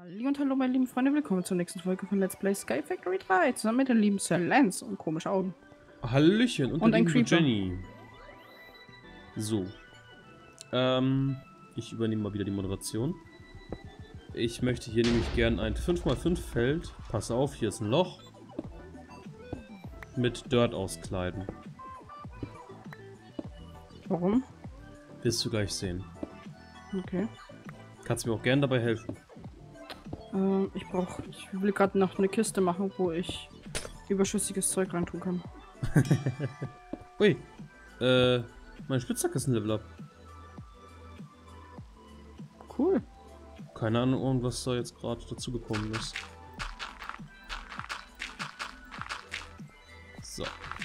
Und hallo meine lieben Freunde, willkommen zur nächsten Folge von Let's Play Sky Factory 3, zusammen mit dem lieben Sir Lance und komische Augen. Hallöchen und ein der Creeper. Jenny. So. Ich übernehme mal wieder die Moderation. Ich möchte hier nämlich gern ein 5×5 Feld, pass auf, hier ist ein Loch, mit Dirt auskleiden. Warum? Wirst du gleich sehen. Okay. Kannst mir auch gern dabei helfen. Ich will gerade noch eine Kiste machen, wo ich überschüssiges Zeug reintun kann. Ui, mein Spitzhack ist ein Level Up. Cool. Keine Ahnung, was da jetzt gerade dazu gekommen ist. So.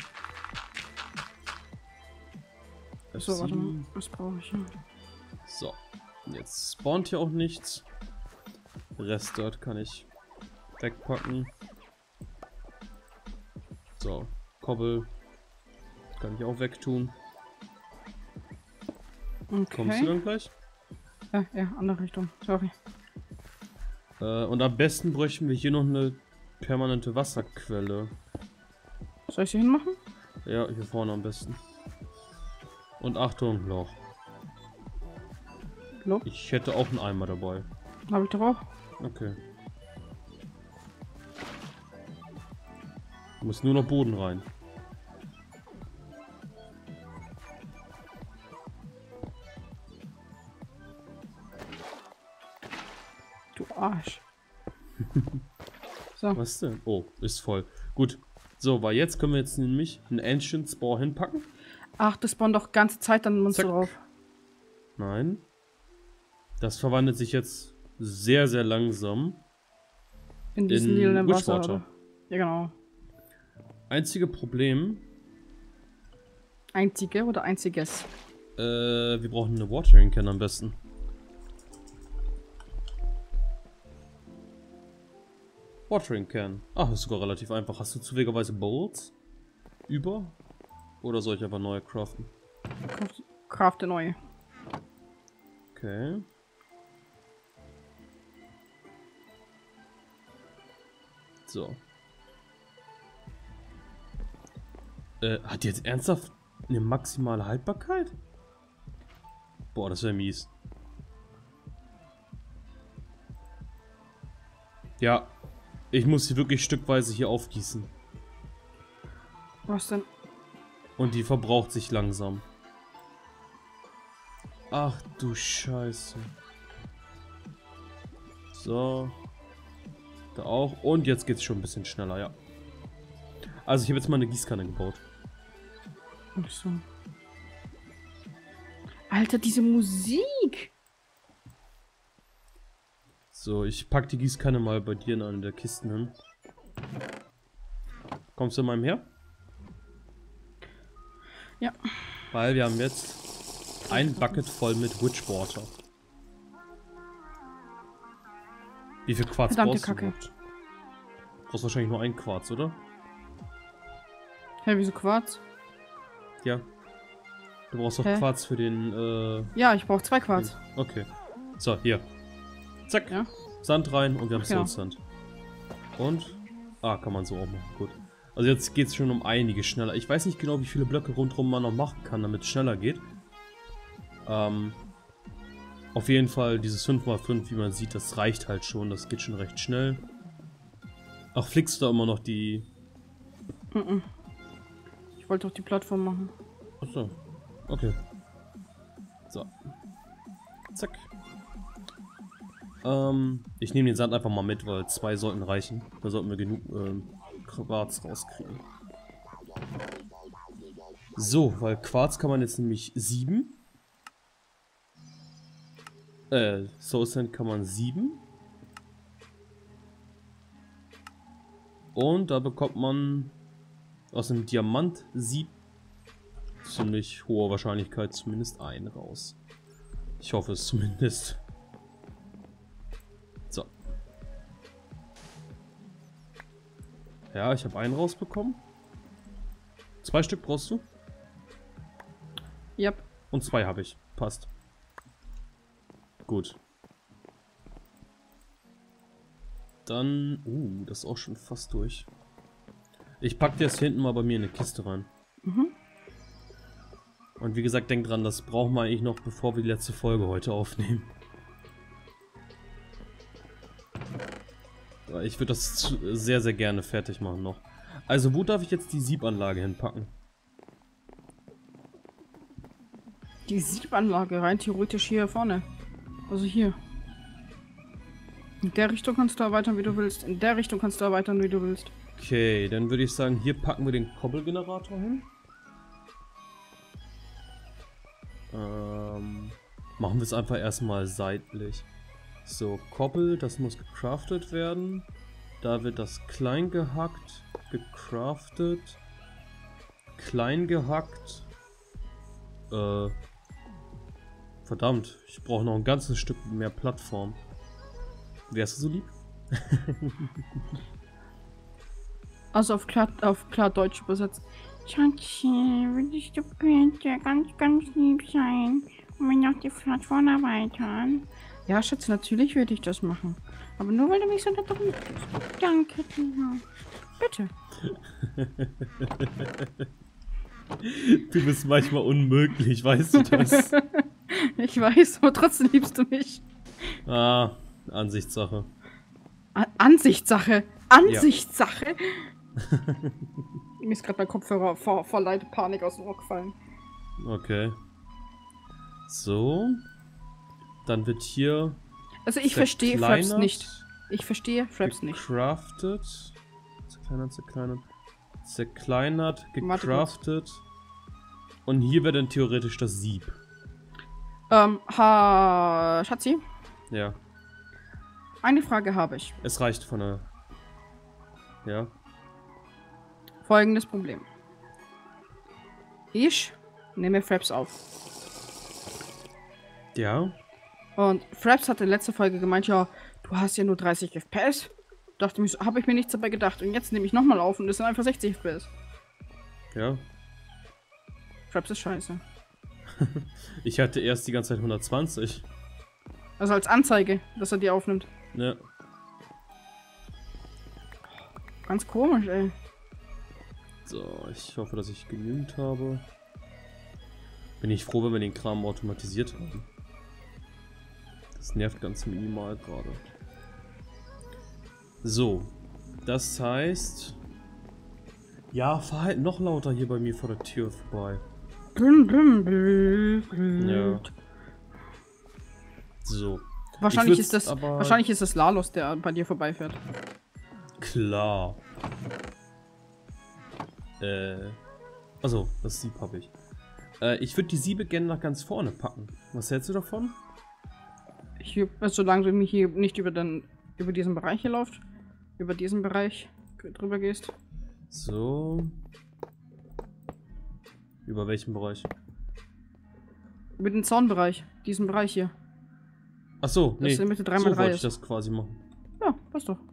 So, warte mal, was brauche ich hier? So, jetzt spawnt hier auch nichts. Rest dort kann ich wegpacken. So, Kobbel kann ich auch wegtun. Okay. Kommst du dann gleich? Ja, andere Richtung, sorry. Und am besten bräuchten wir hier noch eine permanente Wasserquelle. Soll ich sie hinmachen? Ja, hier vorne am besten. Und Achtung, Loch. Loch? Ich hätte auch einen Eimer dabei. Habe ich doch auch. Okay. Muss nur noch Boden rein. Du Arsch. So. Was denn? Oh, ist voll. Gut. So, weil jetzt können wir jetzt nämlich einen Ancient Spore hinpacken. Ach, das spawnt doch ganze Zeit dann Monster Zack. drauf. Nein. Das verwandelt sich jetzt sehr, sehr langsam In diesen lila Wasser. Witchwater. Oder? Ja, genau. Einzige Problem, Einzige oder einziges? wir brauchen eine Watering Can am besten. Watering Can. Ach, ist sogar relativ einfach. Hast du zufälligerweise Bowls über? Oder soll ich einfach neue craften? Crafte neue. Okay. So. Hat die jetzt ernsthaft eine maximale Haltbarkeit? Boah, das wäre mies. Ja. Ich muss sie wirklich stückweise hier aufgießen. Was denn? Und die verbraucht sich langsam. Ach du Scheiße. So. Da auch. Und jetzt geht's schon ein bisschen schneller, ja. Also ich habe jetzt mal eine Gießkanne gebaut. Ach so. Alter, diese Musik! So, ich pack die Gießkanne mal bei dir in eine der Kisten hin. Kommst du in meinem her? Ja. Weil wir haben jetzt ein Bucket voll mit Witchwater. Wie viel Quarz Verdammte brauchst du Kacke. überhaupt? Du brauchst wahrscheinlich nur ein Quarz, oder? Hä, wieso Quarz? Ja. Du brauchst doch Hä? Quarz für den, Ja, ich brauche 2 Quarz. Okay. So, hier. Zack. Ja. Sand rein und wir haben Ach, ja. Soul Sand. Und? Ah, kann man so auch machen. Gut. Also jetzt geht es schon um einiges schneller. Ich weiß nicht genau, wie viele Blöcke rundherum man noch machen kann, damit es schneller geht. Auf jeden Fall dieses 5×5, wie man sieht, das reicht halt schon. Das geht schon recht schnell. Ach, flickst du da immer noch die... Ich wollte doch die Plattform machen. Achso. Okay. So. Zack. Ich nehme den Sand einfach mal mit, weil 2 sollten reichen. Da sollten wir genug Quarz rauskriegen. So, weil Quarz kann man jetzt nämlich 7. Soul Sand kann man 7. Und da bekommt man aus dem Diamant Sieb ziemlich hoher Wahrscheinlichkeit zumindest einen raus. Ich hoffe es zumindest. So. Ja, ich habe einen rausbekommen. 2 Stück brauchst du? Yep. Und 2 habe ich. Passt. Gut. Dann... das ist auch schon fast durch. Ich packe das hier hinten mal bei mir in eine Kiste rein. Mhm. Und wie gesagt, denkt dran, das brauchen wir eigentlich noch, bevor wir die letzte Folge heute aufnehmen. Ich würde das sehr, sehr gerne fertig machen noch. Also, wo darf ich jetzt die Siebanlage hinpacken? Die Siebanlage rein theoretisch hier vorne. Also hier. In der Richtung kannst du erweitern, wie du willst. In der Richtung kannst du erweitern, wie du willst. Okay, dann würde ich sagen, hier packen wir den Koppelgenerator hin. Machen wir es einfach erstmal seitlich. So, Koppel, das muss gecraftet werden. Da wird das klein gehackt, gecraftet, klein gehackt. Verdammt, ich brauche noch ein ganzes Stück mehr Plattform. Wärst du so lieb? Also auf klar Deutsch übersetzt. Schatzi, würdest du bitte ganz lieb sein und mir noch die Plattform erweitern? Ja, Schatz, natürlich würde ich das machen. Aber nur weil du mich so nett darum bittest. Danke, Tina. Bitte. Du bist manchmal unmöglich, weißt du das? Ich weiß, aber trotzdem liebst du mich. Ah, Ansichtssache. Ansichtssache. Ansichtssache. Ja. Mir ist gerade mein Kopfhörer vor Leid Panik aus dem Ohr gefallen. Okay. So. Dann wird hier. Also ich verstehe Fraps nicht. Ich verstehe Fraps nicht. Gecraftet. Zerkleinert, gecraftet. Und hier wäre dann theoretisch das Sieb. Schatzi? Ja. Eine Frage habe ich. Es reicht von der... Ja. Folgendes Problem. Ich nehme Fraps auf. Ja. Und Fraps hat in letzter Folge gemeint, ja, du hast ja nur 30 FPS. Dachte mir, habe ich mir nichts dabei gedacht. Und jetzt nehme ich nochmal auf und es sind einfach 60 FPS. Ja. Fraps ist scheiße. Ich hatte erst die ganze Zeit 120. Also als Anzeige, dass er die aufnimmt. Ja. Ganz komisch, ey. So, ich hoffe, dass ich genügend habe. Bin ich froh, wenn wir den Kram automatisiert haben. Das nervt ganz minimal gerade. So. Das heißt... Ja, fahr halt noch lauter hier bei mir vor der Tür vorbei. Ja. So. Wahrscheinlich ist das Lalos, der bei dir vorbeifährt. Klar. Also, das Sieb habe ich. Ich würde die Siebe gerne nach ganz vorne packen. Was hältst du davon? Solange du mich hier nicht über diesen Bereich hier läuft, über diesen Bereich drüber gehst. So. Über welchen Bereich? Über den Zaunbereich. Diesen Bereich hier. Ach so, nee. Das in der Mitte 3x3 so wollte ist. ich das quasi machen. Ja, passt doch.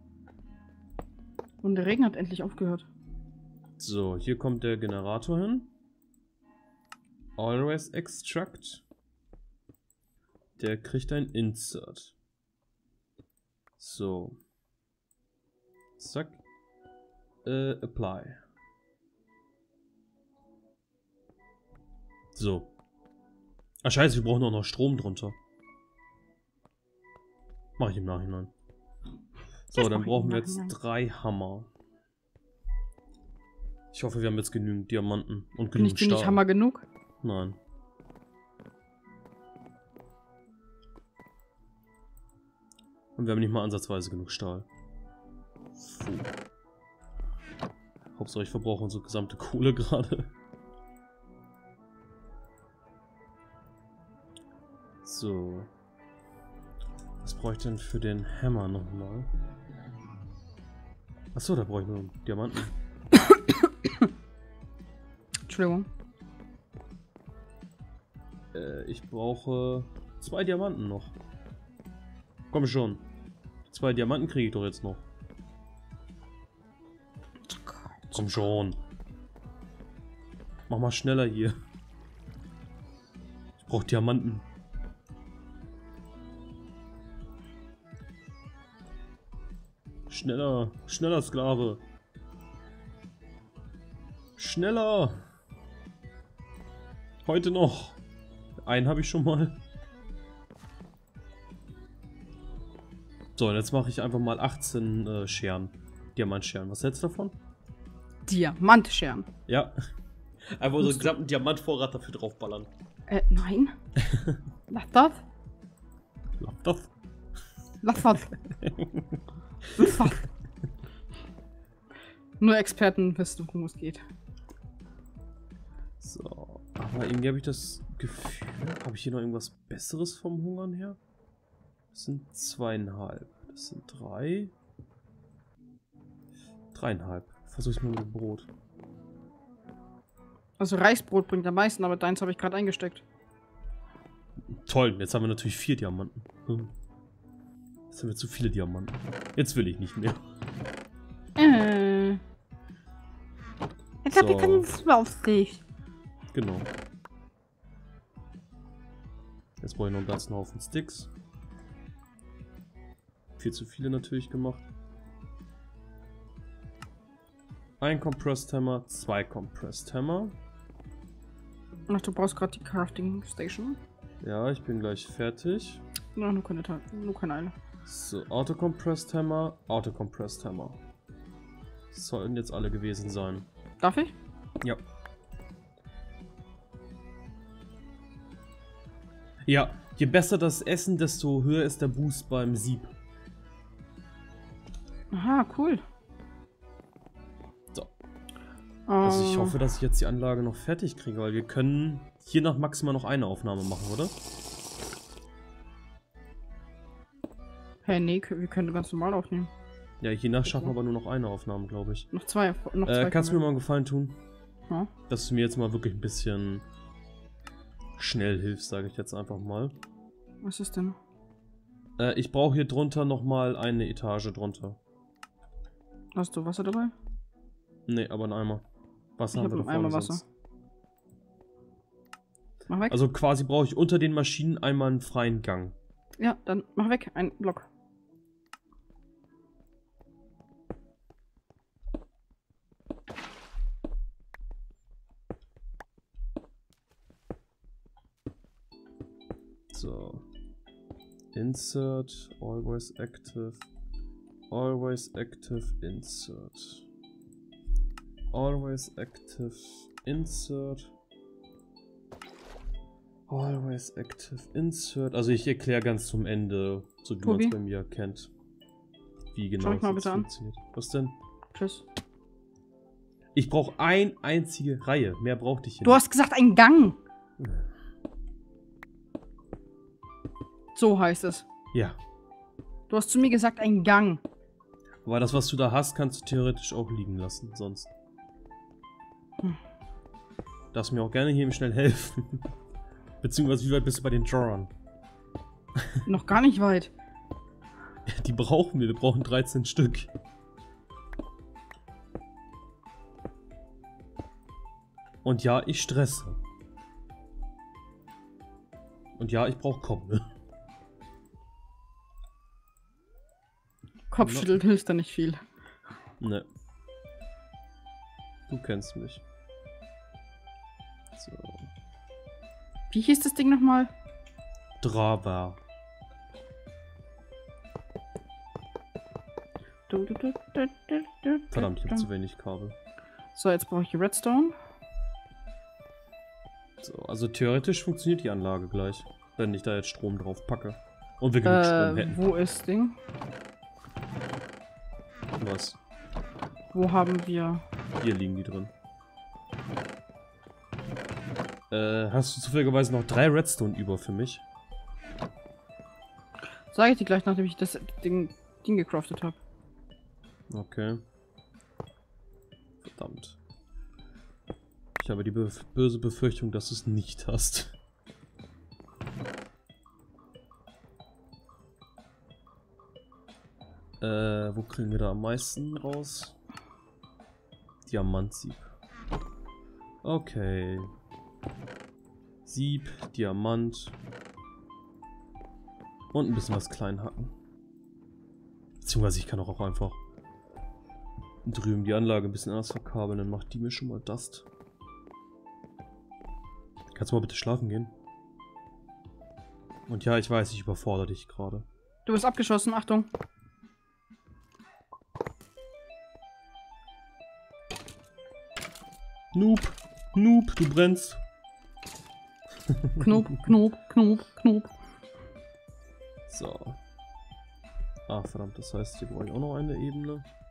Und der Regen hat endlich aufgehört. So, hier kommt der Generator hin. Always Extract. Der kriegt ein Insert. So. Zack. Apply. So. Ah, scheiße, wir brauchen auch noch Strom drunter. Mach ich im Nachhinein. So, dann brauchen wir jetzt 3 Hammer. Ich hoffe, wir haben jetzt genügend Diamanten und genügend Stahl. Bin ich Hammer genug? Nein. Und wir haben nicht mal ansatzweise genug Stahl. Puh. Hauptsache ich verbrauche unsere gesamte Kohle gerade. So. Was brauche ich denn für den Hammer nochmal? Achso, da brauche ich nur Diamanten. Entschuldigung. Ich brauche 2 Diamanten noch. Komm schon. 2 Diamanten kriege ich doch jetzt noch. Komm schon. Mach mal schneller hier. Ich brauche Diamanten. Schneller. Schneller, Sklave. Schneller. Heute noch. Einen habe ich schon mal. So, und jetzt mache ich einfach mal 18 Scheren. Diamantscheren. Was hältst du davon? Diamantscheren. Ja. Einfach unseren gesamten Diamantvorrat dafür draufballern. Nein. Lass das. Lass das. Lass das. Lass das. Nur Experten wissen, worum es geht. So. Aber irgendwie habe ich das Gefühl. Habe ich hier noch irgendwas Besseres vom Hungern her? Das sind 2,5. Das sind 3. 3,5. Versuche ich mal mit dem Brot. Also Reisbrot bringt am meisten, aber deins habe ich gerade eingesteckt. Toll, jetzt haben wir natürlich 4 Diamanten. Jetzt haben wir zu viele Diamanten. Jetzt will ich nicht mehr. Jetzt habe ich keinen Aufsicht. Genau. Jetzt brauche ich noch einen ganzen Haufen Sticks. Viel zu viele natürlich gemacht. Ein Compressed Hammer, 2 Compressed Hammer. Ach, du brauchst gerade die Crafting Station. Ja, ich bin gleich fertig. Ja, nur keine Eile. So, Auto Compressed Hammer, Auto Compressed Hammer. Das sollten jetzt alle gewesen sein. Darf ich? Ja. Ja, je besser das Essen, desto höher ist der Boost beim Sieb. Aha, cool. So. Also ich hoffe, dass ich jetzt die Anlage noch fertig kriege, weil wir können hier nach maximal noch eine Aufnahme machen, oder? Hey, nee, wir können ganz normal aufnehmen. Ja, hier nach schaffen wir aber nur noch eine Aufnahme, glaube ich. Noch zwei. Kannst du mir mal einen Gefallen tun? Ja? Dass du mir jetzt mal wirklich ein bisschen schnell hilfst, sage ich jetzt einfach mal. Was ist denn? Ich brauche hier drunter nochmal eine Etage drunter. Hast du Wasser dabei? Nee, aber einen Eimer. Wasser Ich haben wir hab da einen vorne Eimer sonst. Mach weg. Also quasi brauche ich unter den Maschinen einmal einen freien Gang. Ja, dann mach weg. Ein Block. So. Insert, always active, insert. Always active, insert. Always active, insert. Also ich erkläre ganz zum Ende, so wie man es bei mir kennt. Wie genau Schau mich mal das bitte funktioniert. Was denn? Tschüss. Ich brauche eine einzige Reihe. Mehr brauchte ich hier Du hast gesagt, ein Gang. So heißt es. Ja. Du hast zu mir gesagt, ein Gang. Aber das, was du da hast, kannst du theoretisch auch liegen lassen, sonst. Darfst mir auch gerne hier schnell helfen. Beziehungsweise, wie weit bist du bei den Drawern? Noch gar nicht weit. Die brauchen wir brauchen 13 Stück. Und ja, ich stresse. Und ja, ich brauche Koppel. Kopfschütteln hilft da nicht viel. Ne. Du kennst mich. So. Wie hieß das Ding nochmal? Drawa. Verdammt, ich habe zu wenig Kabel. So, jetzt brauche ich Redstone. So, also theoretisch funktioniert die Anlage gleich, wenn ich da jetzt Strom drauf packe. Und wir genug Strom hätten. Wo ist das Ding? Was? Wo haben wir... Hier liegen die drin. Hast du zufälligerweise noch 3 Redstone über für mich? Sage ich dir gleich, nachdem ich das Ding gecraftet habe. Okay. Verdammt. Ich habe die böse Befürchtung, dass du es nicht hast. Wo kriegen wir da am meisten raus? Diamantsieb. Okay. Sieb, Diamant. Und ein bisschen was klein hacken. Beziehungsweise ich kann auch einfach drüben die Anlage ein bisschen anders verkabeln, dann macht die mir schon mal Dust. Kannst du mal bitte schlafen gehen? Und ja, ich weiß, ich überfordere dich gerade. Du bist abgeschossen, Achtung. Noob, Noob, du brennst. Knob, Knob, Knob, Knob. So. Ah, verdammt, das heißt, hier brauche ich auch noch eine Ebene.